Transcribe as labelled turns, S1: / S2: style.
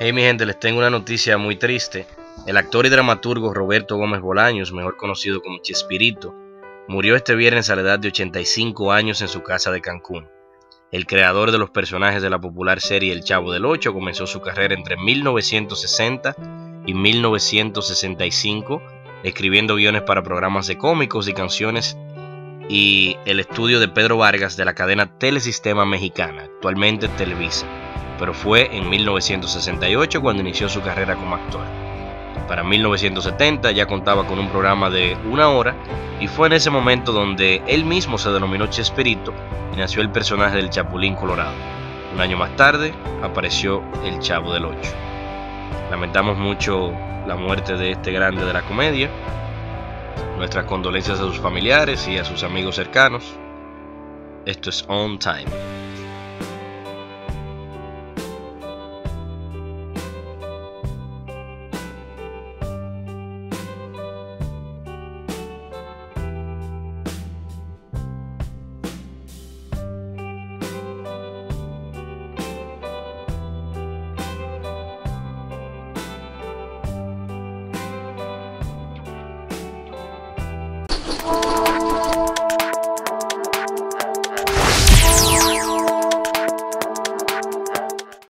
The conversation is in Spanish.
S1: Hey mi gente, les tengo una noticia muy triste. El actor y dramaturgo Roberto Gómez Bolaños, mejor conocido como Chespirito, murió este viernes a la edad de 85 años en su casa de Cancún. El creador de los personajes de la popular serie El Chavo del Ocho comenzó su carrera entre 1960 y 1965, escribiendo guiones para programas de cómicos y canciones y el estudio de Pedro Vargas de la cadena Telesistema Mexicana, actualmente Televisa, pero fue en 1968 cuando inició su carrera como actor. Para 1970 ya contaba con un programa de 1 hora y fue en ese momento donde él mismo se denominó Chespirito y nació el personaje del Chapulín Colorado. Un año más tarde apareció el Chavo del Ocho. Lamentamos mucho la muerte de este grande de la comedia. Nuestras condolencias a sus familiares y a sus amigos cercanos. Esto es On Time.